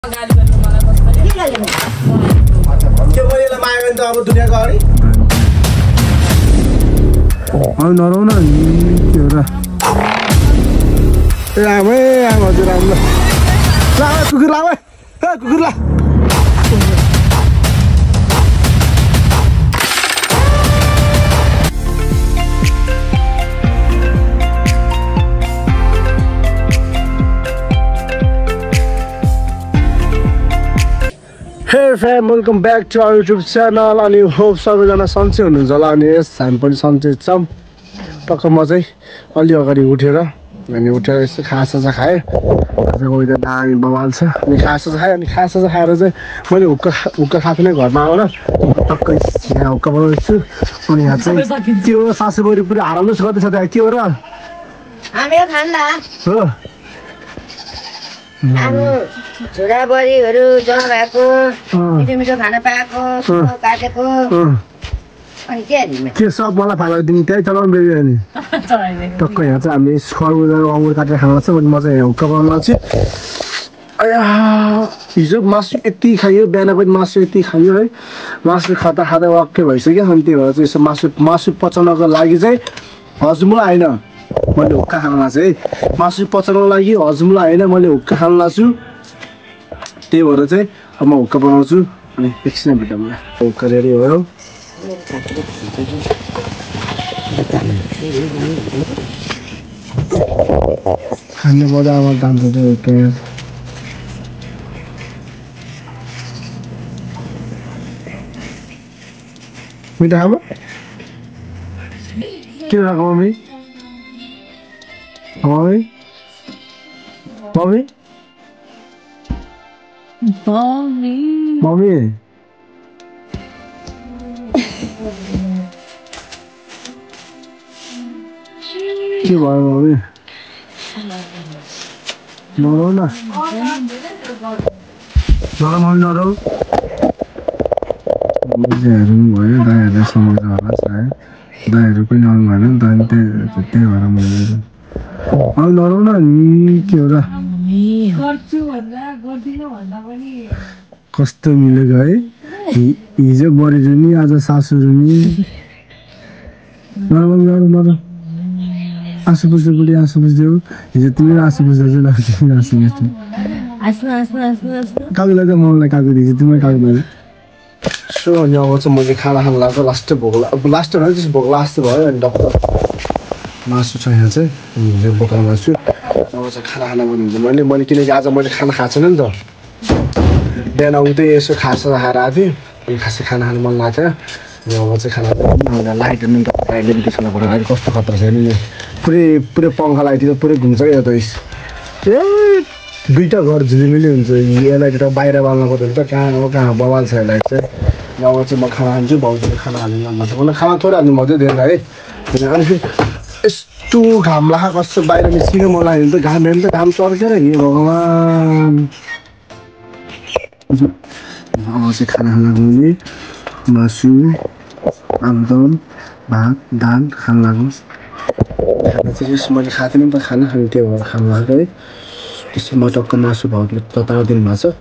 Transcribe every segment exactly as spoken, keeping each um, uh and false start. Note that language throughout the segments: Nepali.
त्यो मैले माया गर्ने त अब दुनियाँको अगाडि अब नरौ न त्यो र रामै आमा हजुर राम्रो ला कुकुर ला ए कुकुर ला Hey fam, welcome back to our YouTube channel and I hope सबैजना सन्चै हुनुहुन्छ होला अनि यस हामी पनि सन्चै छौँ। टक्क म चाहिँ अलि अगाडि उठेर अनि उठेर यसो खासा खाएँ। आजको वेदर दामी बवाल छ अनि खासा खाएँ अनि खासा खाएर चाहिँ मैले हुक्का हुक्का खाएको नै घरमा आएर टक्कै यहाँ हुक्का बनाउँछु अनि यहाँ चाहिँ त्यो सासुबुढी पुरै हराउनु गर्दैछ त्यहाँ के हो र हामी खान्दा हो आलु छोराबुहारीहरू जम्मा भएको मिठो मिठो खाना पाएको काटेको अनि के के सब मलाई फालेर दिने त्यही चलाउनु बेबी नि टक्क यहाँ चाहिँ हामीले खरबुजा अङ्गुर काटेर खानु लाग्छ अनि म चाहिँ यहाँ हुक्का बनाउनु लाग्छु। अया हिजो मासु यति खायो बिहान पनि मासु यति खायो है मासु खाँदा खाँदा वाक्कै भइसक्यो अनि त्यही भएर चाहिँ यसो मासु मासु पचाउनको लागि चाहिँ हजमुला होइन मैले हुक्का खान लाग्छु है मासु पचाउनको लागि हजमुला होइन मैले हुक्का खान लाग्छु त्यही भएर चाहिँ अब म हुक्का बनाउँछु अनि एकछिन भिडियोमा हुक्का रेडी भयो खाने बजारमा दाम छ हुक्का मिठो खामा के राख्नु mummy Mommy? Mommy? Mommy. Mommy? के भयो मम्मी नरौ न नरौ मम्मी नरौ हेर्नु भयो दाइहरूलाई समाउँछ होला सायद दाइहरू पनि आउनु भएन नि त अनि त्यही त्यही भएर मैले अब नरौ न नि के हो र कस्तो मिलेको है हिजो बरेजु नि आज सासुरु नि नरौ नरौ नरौ आँसु पुस्दै बुढी आँसु पुस्दैऊ हिजो तिमी आँसु पुस्दै चाहिँ लाग्छ तिमी आँसु पुस्दै काकुलाई चाहिँ मलाई काकु दिन्छ तिमीलाई काकु मैले सो अनि अब चाहिँ मैले खाना खानु लाग्यो लास्ट भोक अब लास्ट होइन त्यस्तो भोक लास्ट भयो अनि डक्टर मासु छ यहाँ चाहिँ हिजो बोकाउनु लाग्छु अब चाहिँ खाना खाना भन्नुहुन्छ मैले मैले किनकि आज मैले खाना खाएको छैन नि त बिहान उतै यसो खासा खाएर आएको थिएँ अनि खासै खाना खानु मन लाग्छ अनि अब चाहिँ खाना लाइट हेर्नु त लाइटले पनि त्यसो पऱ्यो अहिले कस्तो खतरा छ नि पुरै पुरै पङ्खा लगाइदियो पुरै घुम्छ क्या त ए दुईवटा घर झिलिमिली हुन्छ यसलाई त बाहिर बाल्नु पर्यो नि त कहाँ हो कहाँ बवाल छ यसलाई चाहिँ अब चाहिँ म खाना खान्छु भाउजूले खाना हाल्नु भन्छ मलाई खाना थोरै हाल्नु मजै दिएन है अनि फेरि यस्तो घाम लाखा कस्तो बाहिर निस्किनु मलाई त घाम हेर्नु त घाम चर्केर हे भगवान् अब चाहिँ खाना खाना लाग्नु मासु आलुदम भात दाल खान लाग्नुहोस् खाना चाहिँ जस मैले खाएको थिएँ नि त खाना खानु त्यो भएर खानु लाग्यो है त्यसै म टक्क मासु भाउजूले तताएर दिनुभएको छ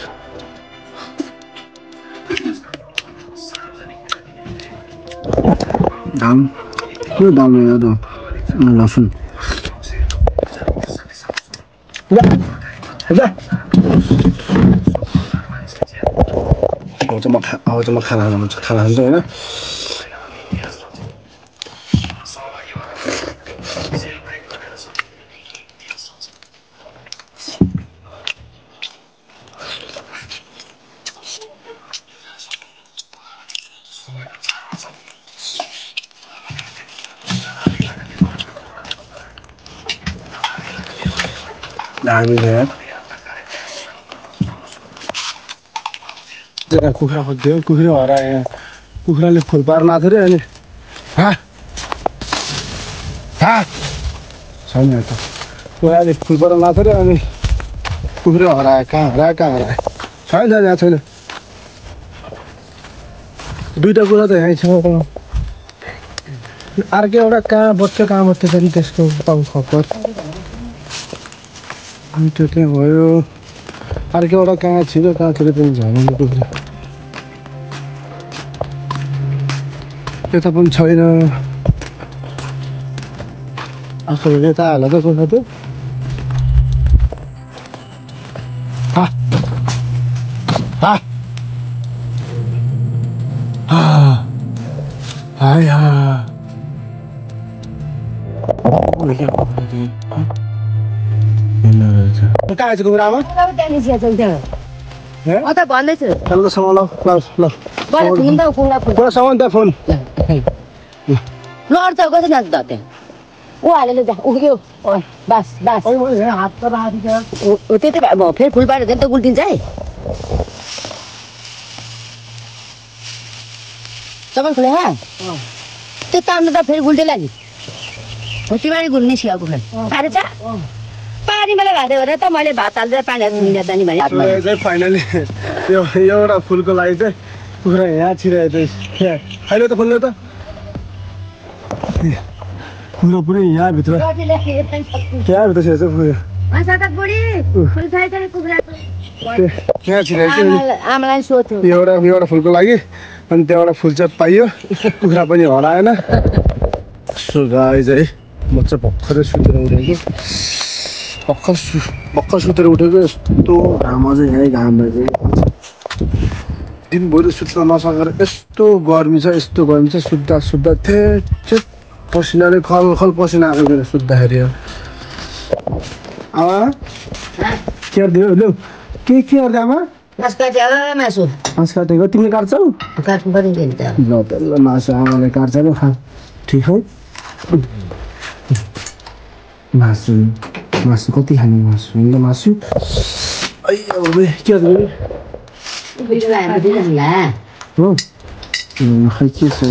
दाल के दाल हो त लसुन अब चाहिँ म खा अब चाहिँ म खाना खानु खाना खान्छु होइन दामी छ यार कुखुरा खोज्यो कुखुरा हरायो कुखुराले फुल पार लाथ्यो अरे अनि हा हा छैन त कुखुराले फुल पार लाथ्यो अरे अनि कुखुरा हरायो कहाँ हरायो कहाँ हरायो छैन यहाँ छैन दुईवटा कुरा त यहीँ छ अर्को एउटा कहाँ बस्छ कहाँ बस्छ नि त्यसको पाउ खबर अनि त्यो चाहिँ भयो अर्कोवटा कहाँ छिटो कहाँतिर पनि झर्नु पुग्छ यता पनि छैन आफू यता हाल त कोही त हा हा हा हाय हा कहाँ छ कुरामा त भन्दैछु ल सँग ल ल ल सँग त फोन ल अर्थ कसरी नाच्छ त त्यहाँ ऊ हालेर जा उक्यो बास बास हात त राखेको त्यति भए फेरि फुल पारेर त गुल्टिन्छ है तपाईँ खुले हा त्यो तान्नु त फेरि गुल्टेला नि तिमीले गुल्ने सिकाएको फेरि पारेछ पानी मलाई भाँदै हो र त मैले भात हाल्दै पानी हाल्नु मिल्दा नि भने फाइनली यो एउटा फुलको लागि चाहिँ पुरा यहाँ छिरायो त अहिले त फुल्नु त पुरो पुरै यहाँभित्र यहाँभित्र छ पुरो यहाँ छिरायो आमालाई सोध्यो एउटा एउटा फुलको लागि अनि त्यहाँबाट फुल चाहिँ पाइयो कुखुरा पनि हराएन सो गाई चाहिँ म चाहिँ भर्खरै सुतेर उठेको भर्खर सु भर्खर सुतेर उठेको यस्तो घाम अझै यहीँ घाम दिनभरि सुत्न नसकेर यस्तो गर्मी छ यस्तो गर्मी छ सुत्दा सुत्दा थेट पसिनाले खल खल पसिना आएको मेरो सुत्दाखेरि आमा के गरिदियो लु के के गर्दै आमा मासु काट्यो मासु मासु काटेको तिमीले काट्छौ काट्नु पर्यो नि त ल ल मासु आमाले काट्छ नि खा ठिक हो मासु मासु कति खाने मासु होइन मासु के गर्दै हो खै के छ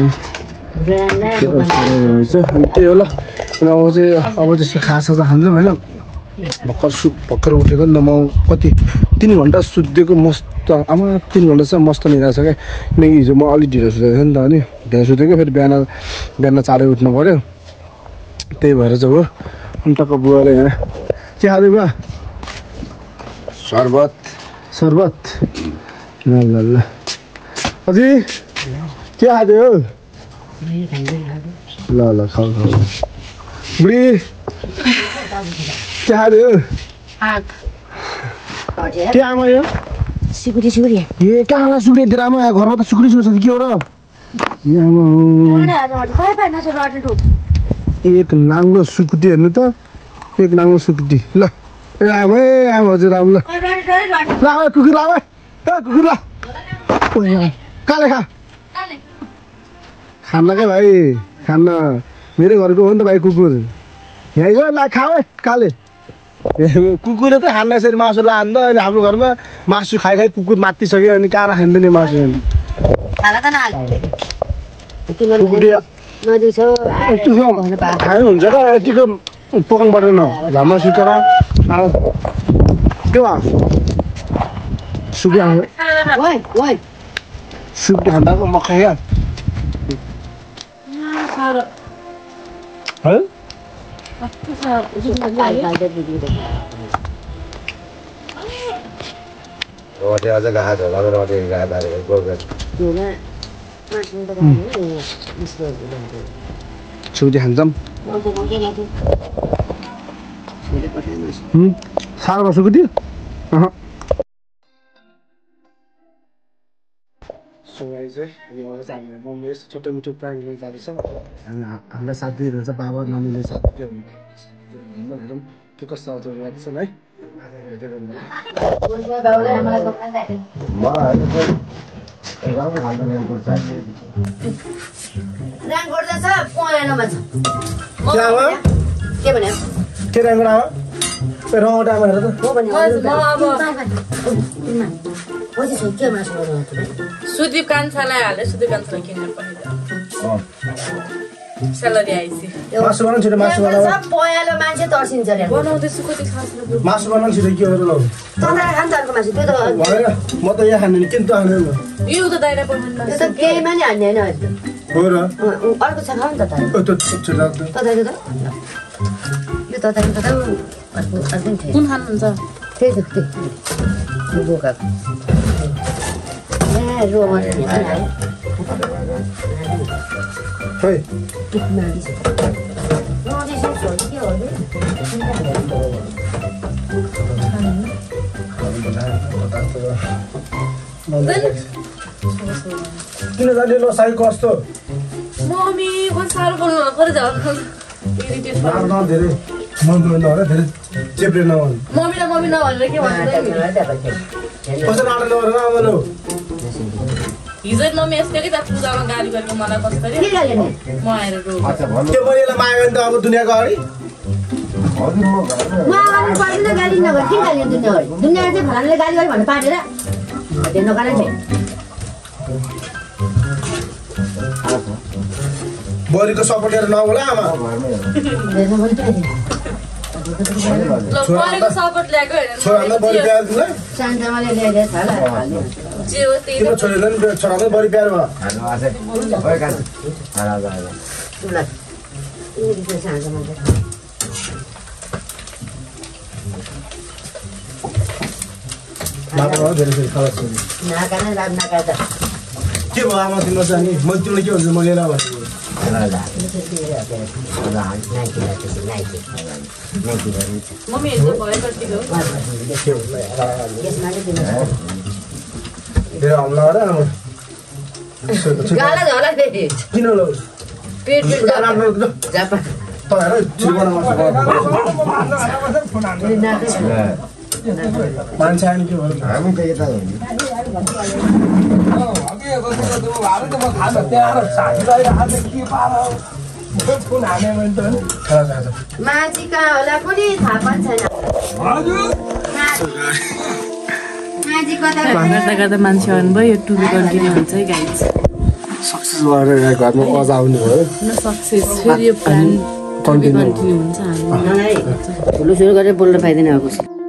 त्यही हो ल अब चाहिँ अब त्यस्तो खासा त खान्छौँ होइन भर्खर सु भर्खर उठेको नि त म कति तिन घन्टा सुत्दिएको मस्त आमा तिन घन्टा चाहिँ मस्त निरहेको छ क्या किनकि हिजो म अलिक ढिलो सुतेको थिएँ नि त अनि ढिलो सुतेको फेरि बिहान बिहान चाँडै उठ्नु पऱ्यो त्यही भएर चाहिँ हो अनि टक्क बुवाले यहाँ के खाँदै बुवा शरबत शरबत ल ल ल अझै के खाँदै हो ल ल खाऊ खाऊ बुढी के खाँदै हो के आमा यो सिकुरी सिकुरी ए कहाँलाई सुक्रियो तेरो आमा घरमा त सुक्री सुक्छ के हो र एक नाङ्लो सुकुटी हेर्नु त एक नाङ्लो सुकुटी ल ए आमा ए आमा हजुर आमा ल ल कुकुर आमा ए कुकुर ल काले खा खान्न क्या भाइ खान्न मेरै घरको हो नि त भाइ कुकुर यहीँ गयो ला खाऊ है काले कुकुरले त खान्न यसरी मासु लान्छ अनि हाम्रो घरमा मासु खाइ खाइ कुकुर मात्तिसक्यो अनि कहाँ राखिन्छ नि मासु खानु हुन्छ र यतिको पकाउनु पर्दैन घाममा सुकेर के भयो सुक्यो सुक्यो खाँदाको मकै क्या है रोटी अझ गएको छ लगेर रोटी गएको सुक्टी खान्छौँ साह्रो सुकुटी मम्मी यस्तो छोटो मिठो प्राङ लिएर जाँदैछ हामीलाई साथ दिइरहेको छ बाबा मम्मीले साथ हेरौँ के कस्तो आउँछ लाग्छन् है के भन्यो के राम्रो आमा रौटा आमा हेर त सुदीप कान्छालाई हाले सुदीप कान्छालाई किन्न पर्ने सेलरी आइसी मासु बनाउनु छिटो मासु बनाऊ सब पयालो मान्छे तर्सिन्छ रे बनाउँदैछु कति खास मासु बनाउनु छिटो के गर्नु ल तँलाई खान्छ अर्को मासु त्यो त भएन म त यहाँ खाने किन त खाने यो त दाइरा पर्दैन त्यो त केहीमा नि हान्ने होइन हो र अर्को छ खाऊ नि त त ओ त छिटो तताई त यो तताई त अर्को अर्को थियो कुन खानुहुन्छ त्यही त त्यही बोकाको ए रोमन खै किन जाने ल साई कस्तो मम्मी को साह्रो बोल्नु पर्छ इरिटेट न धेरै मन पर्दैन होला धेरै चेप्रे नभन् मम्मीलाई मम्मी नभनेर के भन्नु कसरी नाटक नगरेर आमालो हिजो मम्मी यस्तै कि त पूजामा गाली गरेको मलाई कसरी के गाली नि म आएर रो अच्छा भन्नु त्यो मैले यसलाई माग्यो भने त अब दुनियाँको अगाडि हजुर म घरमा उहाँ पर्दैन गाली नगर किन गाली दुनियाँ गरी दुनियाँ चाहिँ फलानले गाली गरे भन्नु पाटेर त्यो नगरे नि बरीको सपोर्ट गरेर नहोला आमा परेको सपोर्ट ल्याएको छोरालाई बरी प्यार दिनु शान्तमाले ल्याइदिएछ होला जे हो त्यही तिम्रो छोरीलाई पनि छोरालाई बरी प्यार भयो खानु आसे ओइ कान आला आला ल यी शान्तमाले नाटक धेरै धेरै खलास नाकाने राम नाकाता के भयो आमा तिम्रो चाहिँ नि मैले तिमीलाई के भन्छु म लिएर भनेको मम्मी यस्तो भयो कतिको धेरै हल्ला गरे आमा गाला झला फेरि किन ल पेट पेट राम्रो जापा तपाईहरु जीवन मान्छे आइन के भयो हामी त यता मान्छे कहाँ होला कुनै थाहा पनि छैन गर्दा गर्दा मान्छे आउनुभयो यो टुबी कन्टिन्यू हुन्छ है गाइज सक्सेस भएर घरमा अझ आउनु भयो सक्सेस फेरि यो प्लान कन्टिन्यू हुन्छ हामी ठुलो सुरु गरेर बोल्न पाइँदैन अब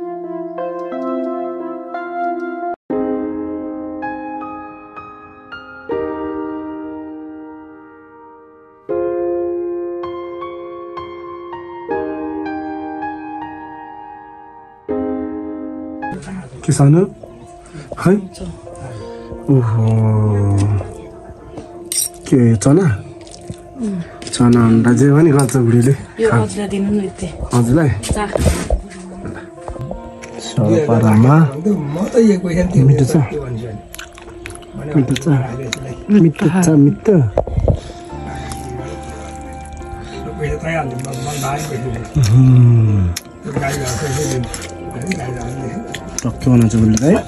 के सानो है ओहो के चना चना अन्डा जे पनि गर्छ बुढीले यो हजुरलाई दिनु न यति हजुरलाई चा सरपरामा मिठो छ मिठो छ मिठो छ मिठो टक्क बनाउँछ बुढीले है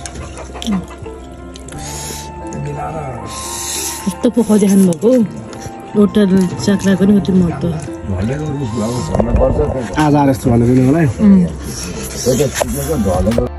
कस्तो पोखा देखाउनु भएको टोटल चाक्राको नि कति महत्त्व भनेको भन्नु पर्छ आज आएर यस्तो भनेको मलाई त्यो त